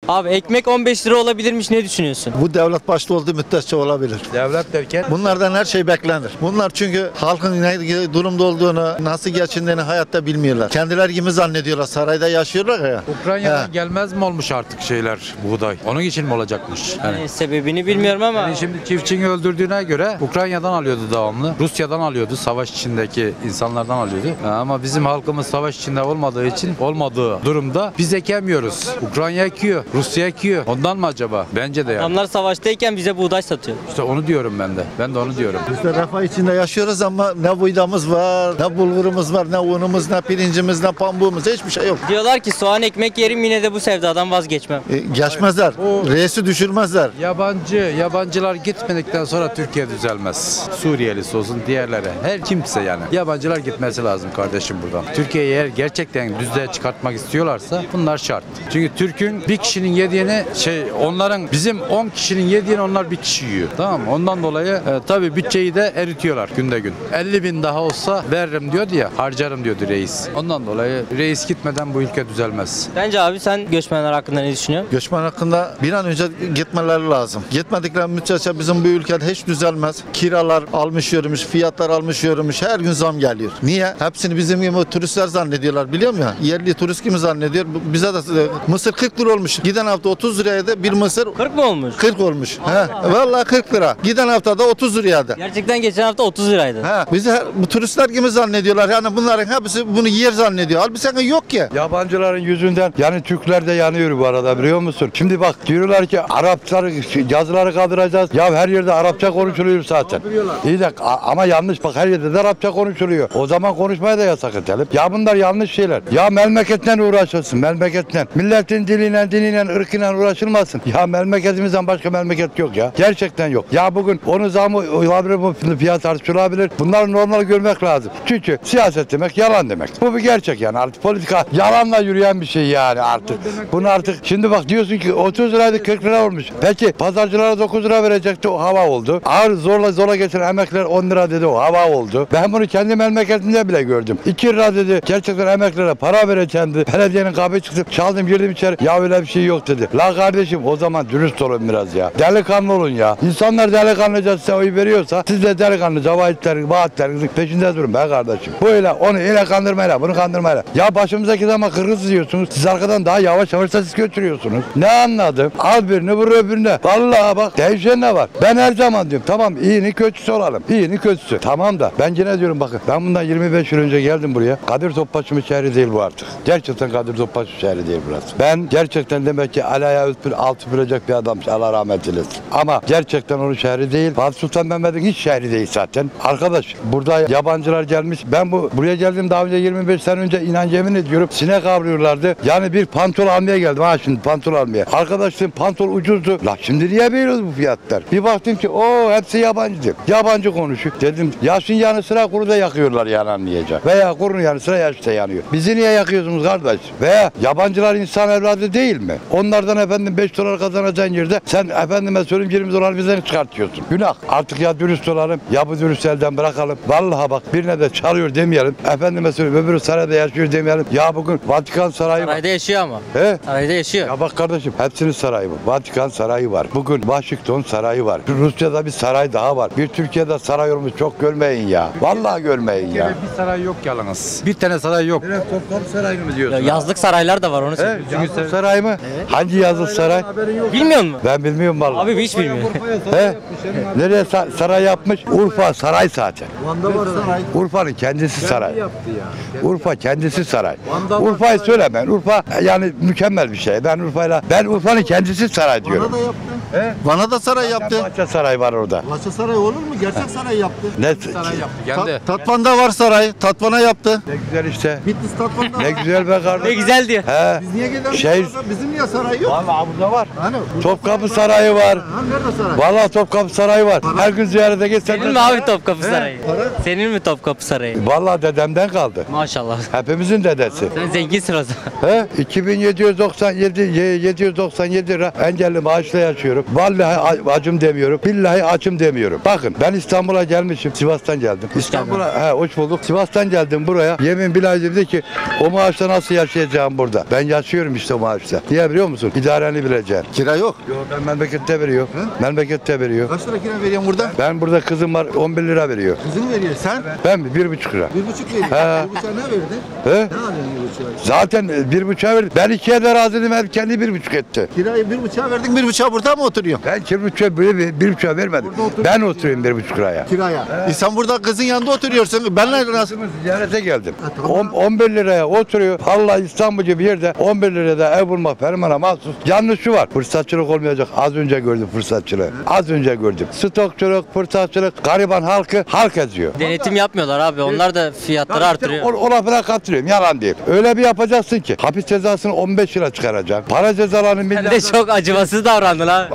Abi ekmek 15 lira olabilirmiş, ne düşünüyorsun? Bu devlet başta olduğu müddetçe olabilir. Devlet derken? Bunlardan her şey beklenir. Bunlar çünkü halkın ne durumda olduğunu, nasıl geçindiğini hayatta bilmiyorlar. Kendileri gibi zannediyorlar. Sarayda yaşıyorlar ya. Ukrayna'dan gelmez mi olmuş artık şeyler, buğday? Onun için mi olacakmış? Yani Sebebini bilmiyorum ama. yani şimdi çiftçini öldürdüğüne göre Ukrayna'dan alıyordu devamlı. Rusya'dan alıyordu. Savaş içindeki insanlardan alıyordu. Ama bizim halkımız savaş içinde olmadığı durumda biz ekemiyoruz. Ukrayna ekiyor. Rusya ekiyor. Ondan mı acaba? Bence de yani. Adamlar savaştayken bize buğday satıyor. İşte onu diyorum ben de. Ben de onu diyorum. Biz de refah içinde yaşıyoruz ama ne buğdamız var, ne bulgurumuz var, ne unumuz, ne pirincimiz, ne pambuğumuz, hiçbir şey yok. Diyorlar ki soğan ekmek yerim, yine de bu sevdadan vazgeçmem. Geçmezler. Reisi düşürmezler. Yabancılar gitmedikten sonra Türkiye düzelmez. Suriyelisi olsun, diğerleri. Her kimse yani. Yabancılar gitmesi lazım kardeşim buradan. Türkiye'yi eğer gerçekten düzlüğe çıkartmak istiyorlarsa bunlar şart. Çünkü Türk'ün bir kişinin yediğini onların bizim 10 kişinin yediğini onlar bir kişi yiyor. Tamam mı? Ondan dolayı tabii bütçeyi de eritiyorlar günde gün. 50 bin daha olsa veririm diyordu ya, harcarım diyordu reis. Ondan dolayı reis gitmeden bu ülke düzelmez. Bence abi sen göçmenler hakkında ne düşünüyorsun? Göçmen hakkında bir an önce gitmeleri lazım. Gitmedikleri müddetçe bizim bu ülkede hiç düzelmez. Kiralar almış yürümüş, fiyatlar almış yürümüş. Her gün zam geliyor. Niye? Hepsini bizim gibi turistler zannediyorlar, biliyor musun? Yerli turist gibi zannediyor. Bize de mısır 40 lira olmuş. Giden hafta 30 liraydı. Bir mısır 40 mı olmuş? 40 olmuş. He. Vallahi 40 lira. Giden hafta da 30 liraydı. Gerçekten geçen hafta 30 liraydı. He. Bizi bu turistler gibi zannediyorlar. Yani bunların hepsi bunu yer zannediyor. Halbuki yok ki. Yabancıların yüzünden yani Türkler de yanıyor bu arada, biliyor musun? Şimdi bak diyorlar ki Araplar yazıları kaldıracağız. Ya her yerde Arapça konuşuluyor zaten. İyi de ama yanlış, bak her yerde de Arapça konuşuluyor. O zaman konuşmaya da yasak edelim. Ya bunlar yanlış şeyler. Ya memleketle uğraşılsın, memleketle. Milletin diliyle, ırkıyla uğraşılmasın. Ya memleketimizden başka memleket yok ya. Gerçekten yok. Ya bugün onu zamı olabilir, bu fiyat tartışılabilir. Bunları normal görmek lazım. Çünkü siyaset demek yalan demek. Bu bir gerçek yani, artık politika yalanla yürüyen bir şey yani artık. Bunu artık şimdi bak diyorsun ki 30 liraydı 40 lira olmuş. Peki pazarcılara 9 lira verecekti, o hava oldu. Ağır zorla geçen emekliler 10 lira dedi, o hava oldu. Ben bunu kendi memleketimde bile gördüm. 2 lira dedi, gerçekten emeklilere para vereceğim dedi. Belediyenin kapıyı çıktım, çaldım girdim içeri. Ya öyle bir şey yok dedi. La kardeşim o zaman dürüst olun biraz ya. Delikanlı olun ya. İnsanlar delikanlıca size oy veriyorsa siz de delikanlıca vaatlerin peşinde durun be kardeşim. Böyle onu ile kandırmayla, bunu kandırmayla. Ya başımızdaki zaman kırgız diyorsunuz. Siz arkadan daha yavaş da siz götürüyorsunuz. Ne anladım? Al birini vur öbürüne. Vallahi bak değişen ne var? Ben her zaman diyorum tamam, iyinin kötüsü olalım. İyinin kötüsü. Tamam da ben yine diyorum bakın, ben bundan 25 yıl önce geldim buraya. Kadir Topbaşı'nın şehri değil bu artık. Gerçekten Kadir Topbaşı şehri değil burası. Ben gerçekten demek ki alaya alt süpürecek bir adammış, Allah rahmet eylesin. Ama gerçekten onun şehri değil. Fatih Sultan Mehmet'in hiç şehri değil zaten. Arkadaş burada yabancılar gelmiş. Ben buraya geldim daha önce 25 sene önce, inan yemin ediyorum sinek avlıyorlardı. Yani bir pantol almaya geldim ha, şimdi pantol almaya. Arkadaşım pantol ucuzdu. La şimdi niye veriyoruz bu fiyatlar? Bir baktım ki o hepsi yabancı. Yabancı konuşuyor. Dedim yaşın yanı sıra kuru da yakıyorlar yani, anlayacak. Veya kurun yanı sıra yaş da yanıyor. Bizi niye yakıyorsunuz kardeş? Veya yabancılar insan evladı değil mi? Onlardan efendim 5 dolar kazanacağın yerde sen efendime söyleyeyim 20 dolar bizden çıkartıyorsun. Günah. Artık ya dürüst olalım ya bu dürüst elden bırakalım. Vallahi bak birine de çalıyor demeyelim. Efendime söyleyeyim öbürü sarayda yaşıyor demeyelim. Ya bugün Vatikan Sarayı var. Sarayda yaşıyor ama. He? Sarayda yaşıyor. Ya bak kardeşim hepsinin sarayı var. Vatikan Sarayı var. Bugün Washington Sarayı var. Rusya'da bir saray daha var. Bir Türkiye'de saray olmuş, çok görmeyin ya. Vallahi görmeyin ya. Bir saray yok yalnız. Bir tane saray yok. Topkapı Sarayı mı diyorsun? Yazlık saraylar da var, onu söyleyeyim. Yazlık saray mı? Evet. Hangi yazlık saray? Bilmiyor musun? Ben bilmiyorum vallahi. Abi hiç bilmiyorum. He? Nereye saray yapmış? Urfa saray zaten. Van'da var saray. Urfa'nın kendisi saray. Urfa kendisi saray. Urfa'yı söylemeyin. Urfa yani mükemmel bir şey. Ben Urfa'nın kendisi saray diyorum. Van'a da yaptı. He? Van'a da saray yaptı. Bahçe saray var orada. Bahçe saray olur mu? Gerçek saray yaptı. Ne Saray yaptı. Kendi. Tatvan'da var saray. Tatvan'a yaptı. Ne güzel işte. Bitlis Tatvan'da. Ne güzel be Ne kardeşim. güzel diyor. He. Biz niye gidelim? Şey- Bizim niye saray yok? Vallahi burada var. Hani? Topkapı Sarayı var. Ha, nerede saray? Vallahi Topkapı Sarayı var. Her gün ziyarete gitsen. Senin mi abi Topkapı Sarayı? Para? Senin mi Topkapı Sarayı? Vallahi dedemden kaldı. Maşallah. Hepimizin dedesi. Sen zenginsin o zaman. He? 2797 797 lira engelli maaşla yaşıyorum. demiyorum. Vallahi acım demiyorum. Billahi açım demiyorum. Bakın ben İstanbul'a gelmişim. Sivas'tan geldim. İstanbul'a hoş bulduk. Sivas'tan geldim buraya. Yemin billahi dedi ki o maaşla nasıl yaşayacağım burada? Ben yaşıyorum işte o maaşla. Niye biliyor musun? İdareni bileceksin. Kira yok. Yok ben memlekette veriyor. Memlekette veriyor. Kaç lira kira veriyorsun burada? Ben burada kızım var 11 lira veriyor. Kızını veriyor. Sen? Ben 1,5 lira. 1,5 veriyor. He. 1,5 ne verdin? He? Ne alıyorsun 1,5'a? Zaten 1,5'a verdim. Ben 2'ye de razıydım. Hep kendi 1,5 etti. Kirayı 1,5'a verdin, 1,5'a burada mı oturuyorsun? Ben 1,5'a böyle 1,5'a vermedim. Ben oturayım 1,5 liraya. Kiraya. Sen burada kızın yanında oturuyorsun. Benle nasıl? Ziyarete geldim. tamam. 11 liraya oturuyor. Allah İstanbul gibi yerde 11 lirada ev bulmak fermana mahsus. Yanlış şu var. Fırsatçılık olmayacak. Az önce gördüm fırsatçılığı. Az önce gördüm. Stokçuluk, fırsatçılık, gariban halkı halk eziyor. Denetim yapmıyorlar abi. Onlar da fiyatları artırıyor. O lafına katılıyorum. Yalan değil. Öyle bir yapacaksın ki hapis cezasını 15 yıla çıkaracaksın. Para cezalarını Sen de çok acımasız davrandın ha.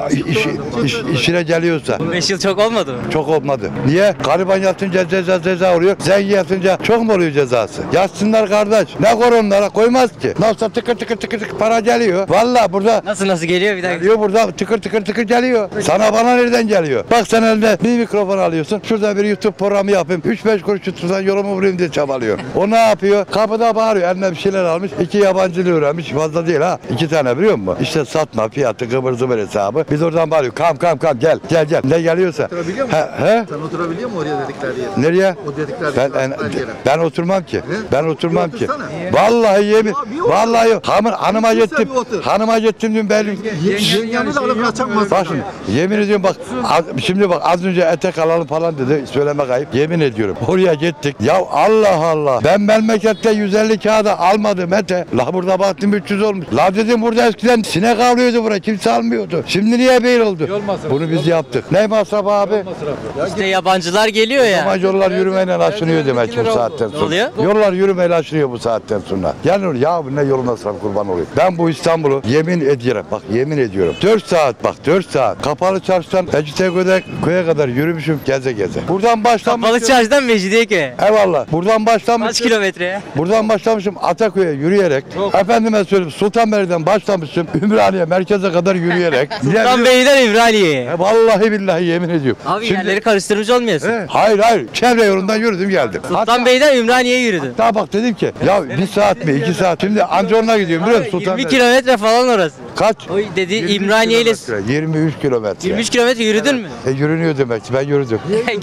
işine geliyorsa. 5 yıl çok olmadı mı? Çok olmadı. Niye? Gariban yatınca ceza oluyor. Zengin yatınca çok mu oluyor cezası? Yatsınlar kardeş. Ne koronlara koymaz ki. Nasıl tıkır tıkır para geliyor. Vallahi burada Nasıl geliyor bir dakika. geliyor burada tıkır geliyor. Sana bana nereden geliyor? Bak sen eline bir mikrofon alıyorsun. Şurada bir YouTube programı yapayım. 3-5 kuruş tutsan yolumu vurayım diye çabalıyor. O ne yapıyor? Kapıda bağırıyor. Eline bir şeyler almış. 2 yabancı dil öğrenmiş. Fazla değil ha. 2 tane biliyor musun? İşte satma fiyatı kıvır zıvır hesabı. Biz oradan bağırıyor. Kam gel. Ne geliyorsa. Oturabiliyor musun? He? Sen oturabiliyor musun oraya dedikleri yere? Nereye? O dedikleri Ben oturmam ki. Ben oturmam ki. otursana. Vallahi yemin. bir otur. Vallahi hanıma Otur sen, gittim. bir otur. Hanıma gittim dün belli. Yengeyi de alıp kaçamaz. Bak şimdi, yemin ediyorum bak şimdi bak az önce etek alalım falan dedi söylemek ayıp yemin ediyorum oraya gittik ya Allah ben memlekette 150 kağıda almadım ete la burada baktım 300 olmuş la dedim burada eskiden sinek avlıyordu buraya kimse almıyordu şimdi niye böyle oldu bunu biz yaptık ne masrafı abi İşte yabancılar geliyor ya. ama yollar yürümeyle aşınıyor demek ki bu saatten sonra. oluyor? Yollar yürümeyle aşınıyor bu saatten sonra. Yani ya bu ne yolu masrafı kurban olayım. Ben bu İstanbul'u yemin ediyorum. Bak yemin ediyorum. 4 saat. Kapalı çarşıdan Mecidiyeköy'e kadar yürümüşüm geze. Buradan başlamışım. Balık Çarşı'dan Mecidiyeköy'e. Eyvallah. Buradan Kaç başlamışım. kilometre ya? Buradan başlamışım Ataköy'e yürüyerek. Efendime söyleyeyim Sultanbeyli'den başlamışım Ümraniye merkeze kadar yürüyerek. Sultanbeyli'den Ümraniye'ye. Vallahi billahi yemin ediyorum. Abi Şimdi- yerleri karıştırmış olmuyorsun. Hayır. Çevre yolundan yürüdüm geldim. Sultanbeyli'den Ümraniye'ye yürüdün. Daha bak dedim ki ya 1 saat mi 2 saat şimdi Ancor'una gidiyorum biliyor musun 20 Sultanbeyli? kilometre falan orası. Kaç? O dedi 23 İmraniye ile kilometre, 23 kilometre. 23 kilometre yürüdün mü? Yürünüyor demek ki ben yürüdüm.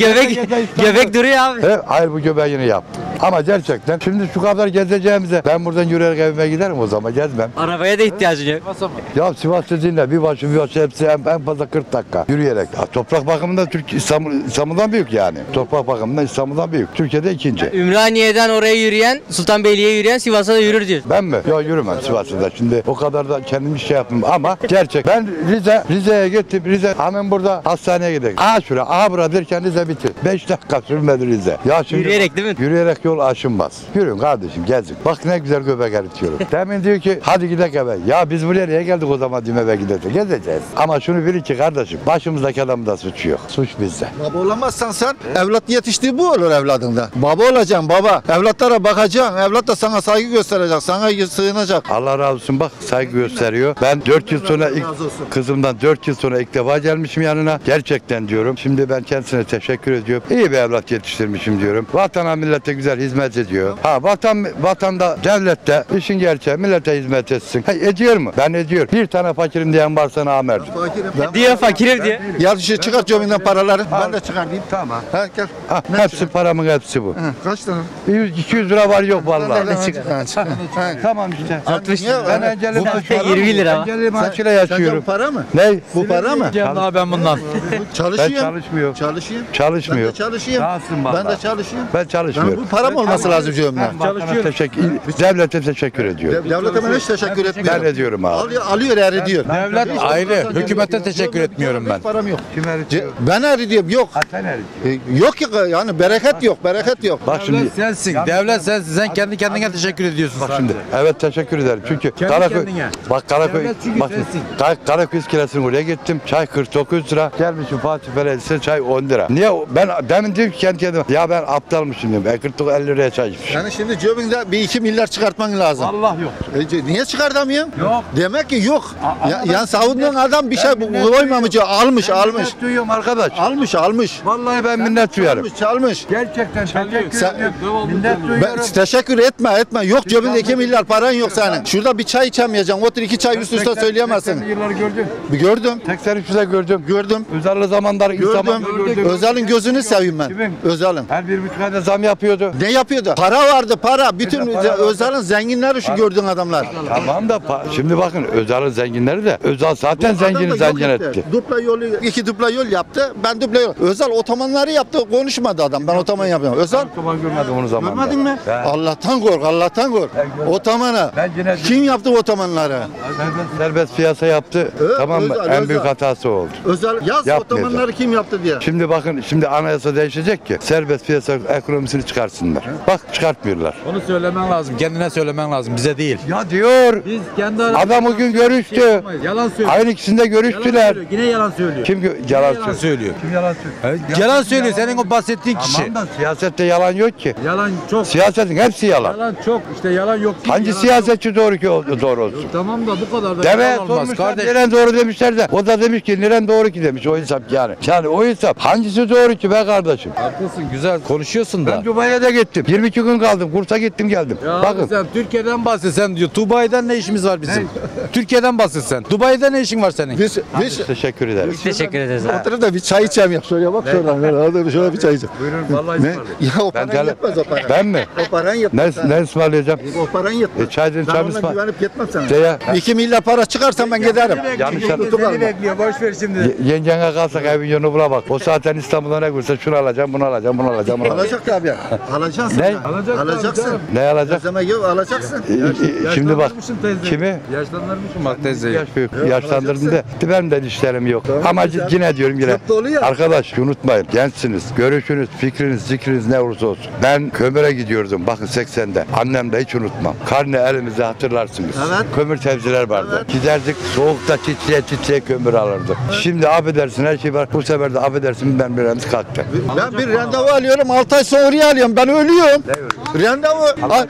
göbek duruyor abi. Hayır bu göbeğini yaptım. Ama gerçekten şimdi şu kadar gezeceğimize ben buradan yürüyerek evime giderim o zaman gezmem. Arabaya da ihtiyacın yok. Ya Sivas dediğinde bir başı hepsi en fazla 40 dakika yürüyerek. Ya, toprak bakımından İstanbul'dan büyük yani. Toprak bakımından İstanbul'dan büyük. Türkiye'de ikinci. Ümraniye'den oraya yürüyen, Sultanbeyli'ye yürüyen Sivas'a da yürür diyorsun. Ben mi? Ya yürümem Sivas'ta. Şimdi o kadar da kendim şey yapmam ama gerçek. Ben Rize'ye gittim. Rize hemen burada hastaneye gidelim. Şura, bura derken Rize bitti. 5 dakika sürmedi Rize. Ya şimdi Yürüyerek değil mi? Yürüyerek yol aşınmaz. Yürüyün kardeşim gezin. Bak ne güzel göbek eritiyorum. Demin diyor ki hadi gidelim eve. Ya biz buraya niye geldik o zaman diye eve gidelim. Gezeceğiz. Ama şunu bilin ki kardeşim başımızdaki adamın da suçu yok. Suç bizde. Baba olamazsan sen evlat yetiştiği bu olur evladında. Baba olacaksın baba. Evlatlara bakacaksın. Evlat da sana saygı gösterecek. Sana sığınacak. Allah razı olsun bak saygı gösteriyor. Ben 4 yıl sonra ilk razı olsun. kızımdan 4 yıl sonra ilk defa gelmişim yanına. Gerçekten diyorum. Şimdi ben kendisine teşekkür ediyorum. İyi bir evlat yetiştirmişim diyorum. Vatana millete güzel hizmet ediyor. Vatanda devlette işin gerçeği millete hizmet etsin. Ediyor mu? Ben ediyor. Bir tane fakirim diyen varsa namerdim. Fakirim. Diyor fakirim diyor. Ya çıkart cebinden paraları. Ben de çıkartayım. Tamam. Ha gel. Hepsi paramın hepsi bu. Kaç tane? 200 lira var yok vallahi. çıkar. Tamam işte. 60 Niye? Ben engelli maaşıyla 20 lira var. engelli maaşıyla Sence bu yaşıyorum. para mı? Ne? Bu para mı? Daha ben bundan. Çalışayım. Ben çalışmıyorum. Çalışayım. Çalışmıyor. Ben de çalışayım. Rahatsın Ben de vallahi. çalışayım. Ben çalışmıyorum. Bu para mı olması lazım diyorum ben. Çalışıyorum. Devlete teşekkür ediyorum. Devlete ben hiç teşekkür etmiyorum. Ben ediyorum abi. Alıyor eridiyor. Devlet ayrı. Hükümete teşekkür etmiyorum ben. Hiç param yok. Kim eritiyor? Ben eridiyorum yok. Sen eritiyor. Yok ya yani bereket yok. Bereket yok. Bak şimdi. Devlet sensin. Devlet sensin. Sen kendi kendine teşekkür ediyorsun. Bak şimdi. Evet teşekkür ederim. Çünkü kendine. Karaköy Bak Karaköz kiresini oraya gittim. Çay 49 lira. Gelmişim Fatih Belediyesi'ne çay 10 lira. Niye? Ben demin dedim ki kendi kendime ya ben aptalmışım diyorum. 49 50 liraya çay içmişim. Yani şimdi cebinde bir 2 milyar çıkartman lazım. Allah yok. Niye çıkartamıyorsun? Yok. Demek ki yok. ben- Yani savunduğun adam bir şey koymamış, almış. Minnet duyuyorum arkadaş. Almış. Vallahi ben minnet duyarım. Çalmış. Gerçekten teşekkür Sen- ediyorum. Minnet duyuyorum. Teşekkür etme. Yok cebinde 2 milyar paran yok senin. Şurada bir çay içemeyeceksin. Otur 2 çay üst üste söyleyemezsin. 80'li yılları gördüm. Bir gördüm. 83'de gördüm. Gördüm. Özal'lı zamanlar insanlar gördüm. Özal'ın gözünü seveyim ben. Kimin? Özal'ın. Her 1,5 ayda zam yapıyordu. Ne yapıyordu? Para vardı para. Bütün para vardı. Özal'ın zenginleri şu gördüğün adamlar. Tamam da şimdi bakın Özal'ın zenginleri de Özal zaten zengin etti. Dupla yolu, 2 dupla yol yaptı. Ben dupla yol. Özal otomanları yaptı. Konuşmadı adam. Ben otoman yapıyorum. Özal Otoban görmedim onu zamanında. görmedin mi? Ben- Allah'tan kork. Otomanı. Ben yine- Kim yaptı otomanları? Serbest piyasa yaptı. Tamam mı? Özal, En büyük Özal. hatası oldu. Özal yaz Yapmayacak. otomanları kim yaptı diye. Şimdi bakın anayasa değişecek ki serbest piyasa ekonomisini çıkarsınlar. Bak çıkartmıyorlar. Onu söylemen lazım. Kendine söylemen lazım. Bize değil. Ya diyor. Biz kendi Adam o gün görüştü. Yalan söylüyor. Aynı ikisinde görüştüler. Yine yalan söylüyor. Kim yalan söylüyor? Kim yalan söylüyor? Yalan söylüyor. Senin o bahsettiğin kişi. Tamam da siyasette yalan yok ki. Yalan çok. Siyasetin hepsi yalan. Yalan çok. İşte yalan yok. değil, Hangi yalan siyasetçi doğru ki doğru olsun? çok. Tamam da bu kadar da Deme yalan olmaz sormuşlar kardeş. neren doğru demişler de o da demiş ki neren doğru ki demiş o hesap yani. Yani o hesap hangisi doğru ki be kardeşim? Haklısın. Güzel konuşuyorsun da. Ben Dubai'ye de gittim. 22 gün kaldım. Kursa gittim geldim. Ya Bakın. abi sen Türkiye'den bahsetsen diyor. Dubai'den ne işimiz var bizim? Türkiye'den bahsetsen. Dubai'de ne işin var senin? Biz Teşekkür ederim. Teşekkür ederiz abi. oturup da bir çay içeceğim ya. Şuraya bak şöyle bir çay içeceğim. Buyurun vallahi Ne? ısmarlayayım. Ya o Ben paran gel- yetmez o paran. Ben mi? O paran yetmez. Ne ısmarlayacağım? O paran yetmez. Çaydan Ben çay ona ısmar. güvenip gitmem sana. De ya. 2 milyar para çıkarsan ben giderim. Yanlış Seni bekliyor. Boş ver şimdi. Yengene kalsak evin yolunu bula bak. O zaten İstanbul'da ne görse şunu alacağım, bunu alacağım, bunu alacağım, bunu alacağım. Alacak tabii. Alacaksın. Ne? Alacaksın. Ne alacak? Malzeme yok alacaksın. Şimdi bak. Kimi? Yaşlandırmışım bak teyzeyi. Yaş büyük. Yaşlandırdım da benim de dişlerim yok. Ama yine diyorum yine. Çok dolu ya. Arkadaş unutmayın. Gençsiniz. Görüşünüz, fikriniz, zikriniz ne olursa olsun. Ben kömüre gidiyordum. Bakın 80'de. Annem de hiç unutmam. Karne elimizde hatırlarsınız. Evet. Kömür tepsiler vardı. Giderdik soğukta titreye kömür alırdık. Şimdi affedersin her şey var. Bu sefer de affedersin ben birimiz kalktı. Ben bir randevu alıyorum 6 ay sonra oraya alıyorum. Ben ölüyorum. Randevu.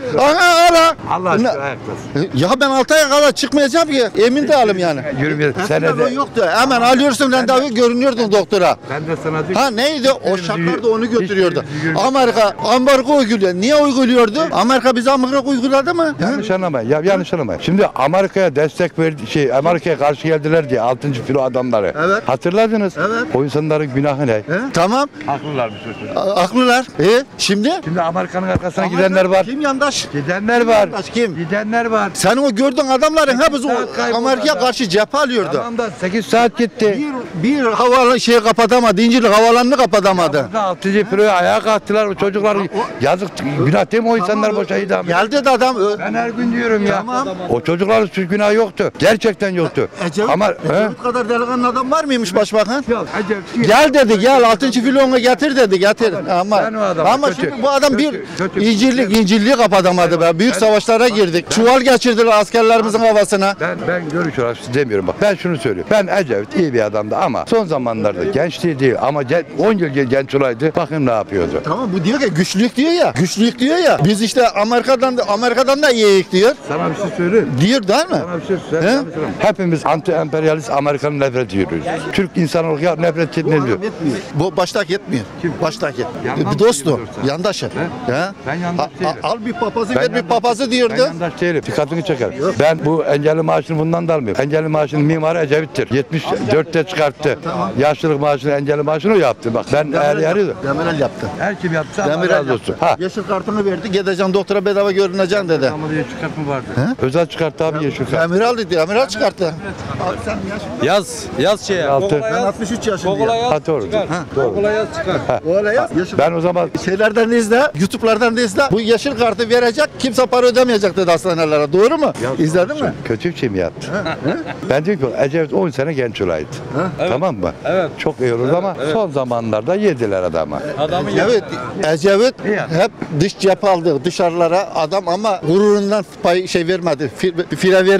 Ara. Allah aşkına ayaklasın. Ya ben 6 aya kadar çıkmayacağım ki. Emin değilim yani. Yürümüyor. Eskiden o Senede. yoktu. Hemen alıyorsun randevuyu görünüyordun doktora. Ben de sana diyorum. Ha neydi? O şartlarda onu götürüyordu. Hiçbir- Amerika uyguluyor. Niye uyguluyordu? Amerika bize Amerika uyguladı mı? Yanlış anlamayın. Yanlış anlamayın. Şimdi Amerika'ya destek verdi, Amerika'ya karşı geldiler diye 6. filo adamları. Evet. Hatırladınız. Evet. O insanların günahı ne? He? Tamam. Haklılar bir çocuk. Aklılar. Şimdi? Şimdi Amerika'nın arkasına gidenler var. Kim yandaş? Gidenler var. Yandaş kim? Gidenler var. Sen o gördüğün adamların hepsi saat kayboldu Amerika'ya adam. karşı cephe alıyordu. Tamam da 8 saat gitti. Bir havalı şey kapatamadı. İncirlik havalanını kapatamadı. Burada 6. filoya ayağa kalktılar. O çocuklar yazık. Günah değil mi o insanlar boşa idam? Geldi de adam. Ben her gün diyorum ya. Tamam. O çocukların suç günahı yoktu. Gerçekten yoktu. Ama he? Ecevit kadar delikanlı adam var mıymış başbakan? Yok, acayip. Gel dedi gel 6. filonu getir dedi getir. Ben o adamı Ama kötü- şimdi bu adam bir kötü- incirliği kapatamadı be. Büyük savaşlara girdik. Çuval geçirdiler askerlerimizin havasına. Ben görüş olarak demiyorum bak. Ben şunu söylüyorum. Ben Ecevit iyi bir adamdı ama son zamanlarda gençliği değil ama 10 yıl genç olaydı. Bakın ne yapıyordu. Tamam bu diyor ki güçlülük diyor ya. Güçlülük diyor ya. Biz işte Amerika'dan da iyiyik diyor. Sana bir şey söyleyeyim. Diyor değil mi? Sana bir şey He? söyleyeyim. Hepimiz anti-emperyalist Amerikan'ın nefret ediyoruz. Türk insan olarak ya nefret ediyor. Bu baştaki yetmiyor. Baştaki. Yandaş Bir dostum. diyorsan. Yandaşı. Ya. Ben yandaş değilim. Al bir papazı Ben ver bir yandaş- papazı Ben diyordu. yandaş değilim. Dikkatini çeker. Ben bu engelli maaşını bundan da almıyorum. Engelli maaşının mimarı Ecevit'tir. 74'te çıkarttı. Yaşlılık maaşını, engelli maaşını o yaptı. Bak ben eğer yarıyordum. Demirel yaptı. Her kim yaptı Allah Demirel razı olsun. yaptı. Ha. Yeşil kartını verdi. Gideceksin doktora bedava görüneceksin dedi. Ama diye çıkartma vardı. Özel çıkarttı abi yeşil kart. Demirel dedi. Demirel çıkarttı. Abi sen yaş. Yaz şeye. Altı. Ben 63 yaşındayım. Ha doğru. Doğru. yaz çıkar. Öyle yaz. Yeşil Ben o zaman şeylerden de izle, YouTube'lardan da izle. Bu yeşil kartı verecek, kimse para ödemeyecek dedi hastanelere. Doğru mu? İzledin mi? kötü bir şey mi yaptı? Ben diyorum ki Ecevit 10 sene genç olaydı. Tamam mı? Evet. Çok iyi olurdu ama son zamanlarda yediler adamı. Adamı Ecevit Yani. hep dış cephe aldı dışarılara adam ama gururundan pay vermedi, fire vermedi.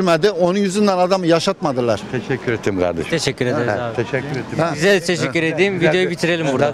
Onun yüzünden adamı yaşatmadılar. Teşekkür ettim kardeşim. Teşekkür ederiz abi. Teşekkür ettim. Size de teşekkür edeyim. Videoyu bitirelim burada.